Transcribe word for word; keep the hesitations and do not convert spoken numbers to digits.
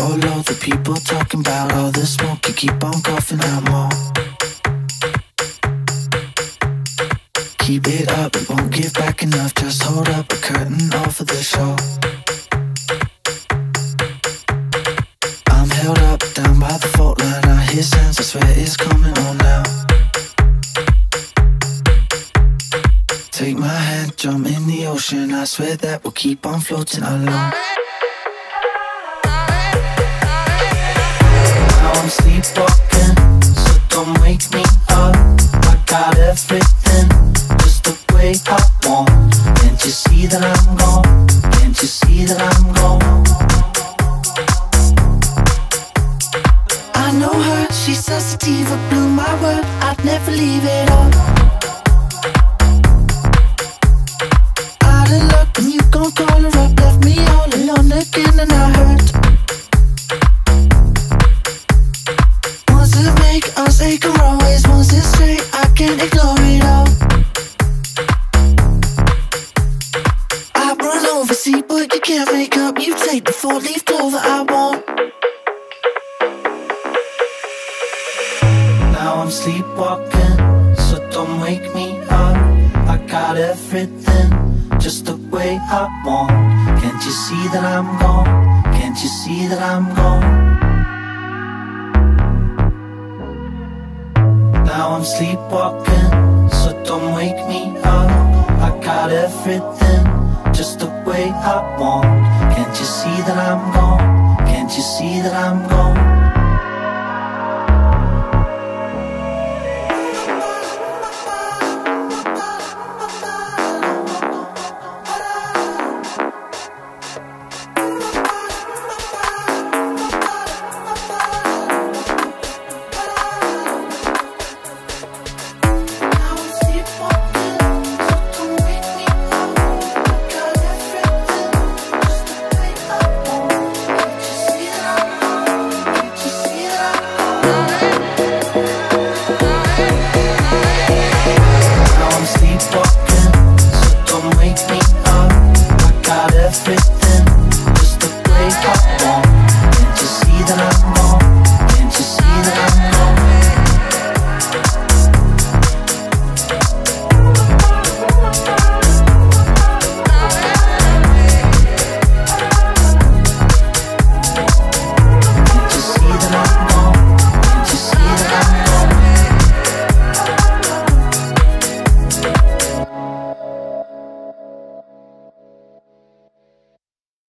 all of the people talking about all the smoke. You keep on coughing out more. Keep it up, it won't give back enough. Just hold up a curtain off of the show. I'm held up, down by the fault line. I hear sounds, I swear it's coming on now. Take my hand, jump in the ocean. I swear that we'll keep on floating along. Now I'm sleepwalking, so don't wake me up. I got everything, just the way I want. Can't you see that I'm gone? Can't you see that I'm gone? I know her, she's a sativa, blew my word, I'd never leave it all. Out of luck and you gon' call her up, left me all alone again and I hurt. Wants to make us ache and always wants it straight, I can't ignore it all. I run over, see, but you can't make up. You take the four-leaf clover I want. Now I'm sleepwalking, so don't wake me up. I got everything, just the way I want. Can't you see that I'm gone? Can't you see that I'm gone? Now I'm sleepwalking, so don't wake me up. I got everything, just the way I want. Can't you see that I'm gone? Can't you see that I'm gone?